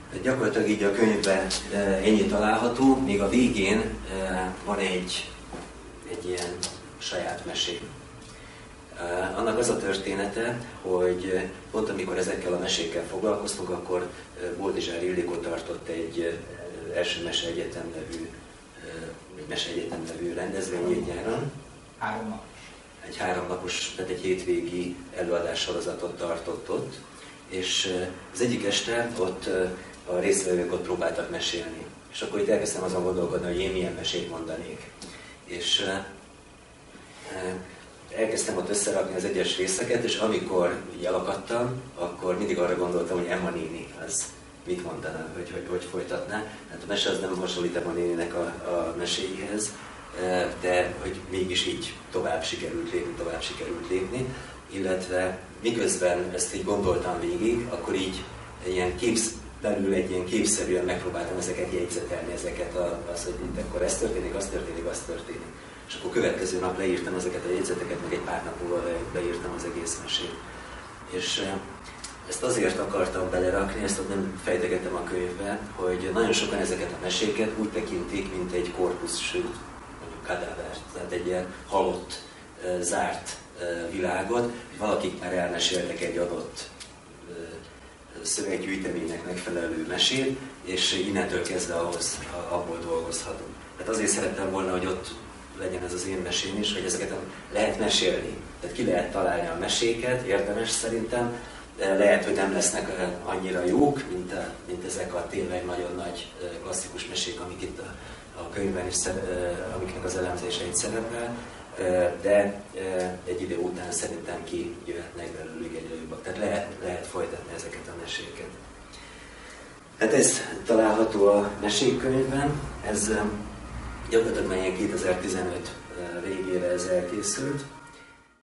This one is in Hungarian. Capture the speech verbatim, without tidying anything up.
Gyakorlatilag így a könyvben ennyi található, még a végén van egy, egy ilyen saját mesé. Annak az a története, hogy pont amikor ezekkel a mesékkel foglalkoztunk, akkor Boldizsár Ildikó tartott egy első meseegyetem nevű, egy meseegyetem nevű rendezvényét nyáron. Három napos. Egy háromnapos, tehát egy hétvégi előadássorozatot tartott ott, és az egyik este ott a résztvevők ott próbáltak mesélni. És akkor itt elkezdtem azon gondolkodni, hogy én milyen mesét mondanék. És elkezdtem ott összerakni az egyes részeket, és amikor így elakadtam, akkor mindig arra gondoltam, hogy Emma néni az mit mondana, hogy hogy, hogy folytatná. Hát a mese az nem hasonlít Emma néninek a, a meséihez, de hogy mégis így tovább sikerült lépni, tovább sikerült lépni, illetve miközben ezt így gondoltam végig, akkor így ilyen képsz, belül egy ilyen képszerűen megpróbáltam ezeket jegyzetelni, ezeket az, hogy itt akkor ez történik, az történik, az történik. És akkor következő nap leírtam ezeket a jegyzeteket, meg egy pár nap múlva leírtam az egész mesét. És ezt azért akartam belerakni, ezt ott nem fejtegetem a könyvbe, hogy nagyon sokan ezeket a meséket úgy tekintik, mint egy korpusz, sőt, mondjuk kadávert, tehát egy ilyen halott, zárt világot, hogy valakik már elmeséltek egy adott szöveggyűjteménynek megfelelő mesét, és innentől kezdve ahhoz, abból dolgozhatunk. Tehát azért szerettem volna, hogy ott legyen ez az én mesém is, hogy ezeket lehet mesélni. Tehát ki lehet találni a meséket, érdemes szerintem, de lehet, hogy nem lesznek annyira jók, mint, a, mint ezek a tényleg nagyon nagy klasszikus mesék, amik itt a, a könyvben is, amiknek az elemzése itt szerepel, de egy idő után szerintem ki jöhetnek belőlük egyre jobbak. Tehát lehet, lehet folytatni ezeket a meséket. Hát ez található a mesékkönyvben, ez gyakorlatilag már ilyen kétezer-tizenöt végére ez elkészült,